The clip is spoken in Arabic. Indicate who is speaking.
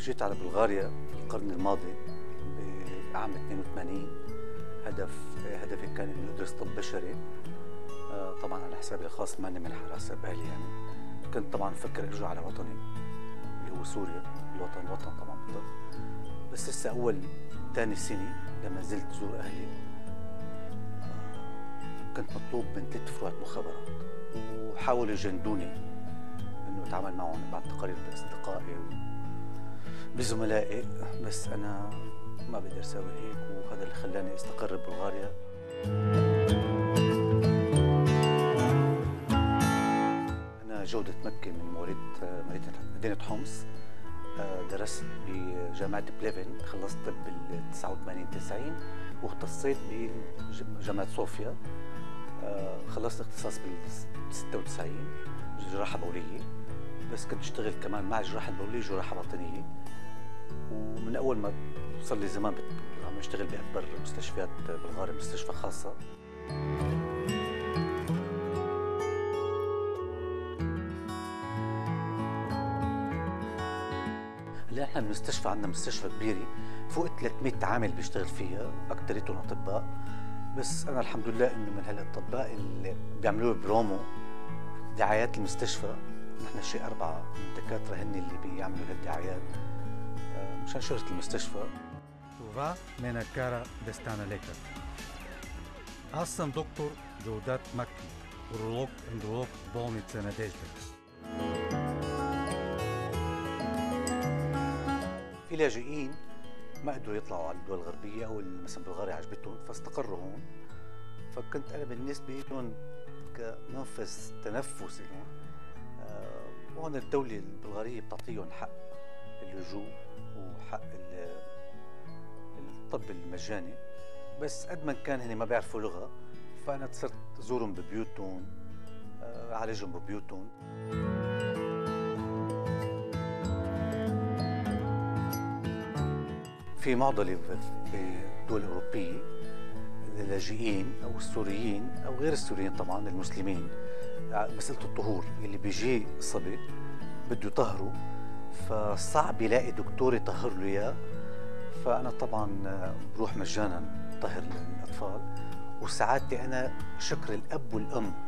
Speaker 1: جيت على بلغاريا القرن الماضي بعام 82. هدفي كان اني ادرس طب بشري. طبعا على حسابي الخاص، ماني منح على حساب اهلي يعني. كنت طبعا مفكر ارجع على وطني اللي هو سوريا، الوطن طبعا بالطب. بس لسه اول ثاني سنه لما نزلت زور اهلي كنت مطلوب من 3 فروع مخابرات، وحاولوا يجندوني انه اتعامل معهم بعد تقارير باصدقائي بزملائي، بس انا ما بقدر اسوي هيك، وهذا اللي خلاني استقر ببلغاريا. انا جودة مكي، من مواليد مدينة حمص. درست بجامعة بليفن، خلصت طب بال 89 90 واختصيت بجامعة صوفيا. خلصت اختصاص بال 96 جراحة بولية، بس كنت اشتغل كمان مع الجراحة البولية جراحة باطنية. ومن أول ما صار لي زمان عم اشتغل بأكبر مستشفيات بلغاريا، مستشفى خاصة. هلا احنا المستشفى عندنا مستشفى كبيرة فوق 300 عامل بيشتغل فيها، أكثريتهم أطباء. بس أنا الحمد لله إنه من هالأطباء اللي بيعملوا برومو دعايات المستشفى. نحن شيء 4 من الدكاترة هن اللي بيعملوا هالدعايات مشان شهرة المستشفى.
Speaker 2: Това ме накара да стана лекар. Аз съм доктор Джаудат Макки, уролог-ендролог в болница Надежда.
Speaker 1: في لاجئين ما قدروا يطلعوا على الدول الغربية، أو مثلا بلغاريا عجبتهم فاستقروا هون. فكنت أنا بالنسبة لهم كمنفذ تنفسي لهم. وهون الدولة البلغارية بتعطيهم حق اللجوء وحق الطب المجاني، بس قد ما كان هن ما بيعرفوا لغة، فأنا صرت زورهم ببيوتهم، أعالجهم ببيوتهم. في معضلة بالدول الأوروبية للاجئين أو السوريين أو غير السوريين طبعا المسلمين، مسألة الطهور. اللي بيجي صبي بده يطهره، فصعب يلاقي دكتور يطهر له إياه. فأنا طبعا بروح مجانا طهر للأطفال. وسعادتي أنا شكر الأب والأم